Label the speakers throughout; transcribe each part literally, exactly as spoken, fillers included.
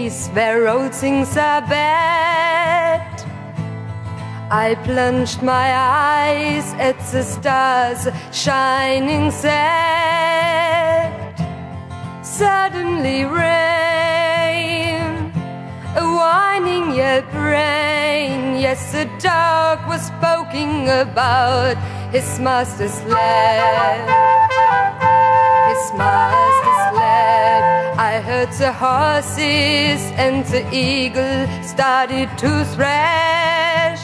Speaker 1: place where old things are bad. I plunged my eyes at the stars shining sad. Suddenly rain, a whining your brain. Yes, the dog was poking about his master's lap. His master's lap. I heard the horses and the eagle started to thrash.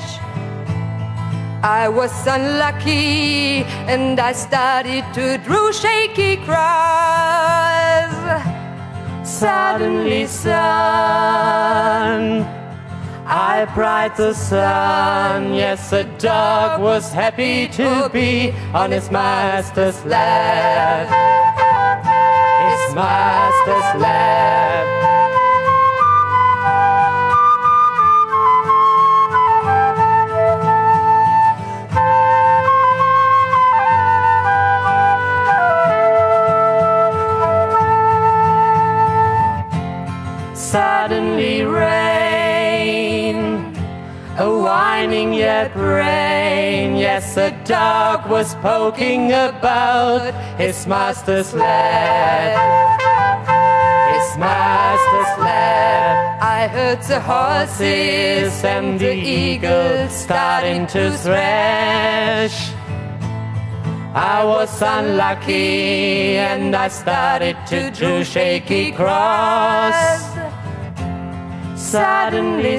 Speaker 1: I was unlucky and I started to draw shaky cries. Suddenly sun, I pried the sun. Yes, the dog was happy to be on his master's lap. His master's lap. Suddenly rain, a whining yet brain. Yes, a dog was poking about his master's lap. His master's lap. I heard the horses and the eagles starting to thrash. I was unlucky and I started to do shaky cross. Suddenly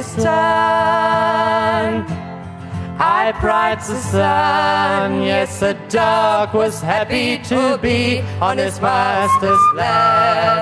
Speaker 1: sun, I pried the sun. Yes, the dog was happy to be on his master's lap.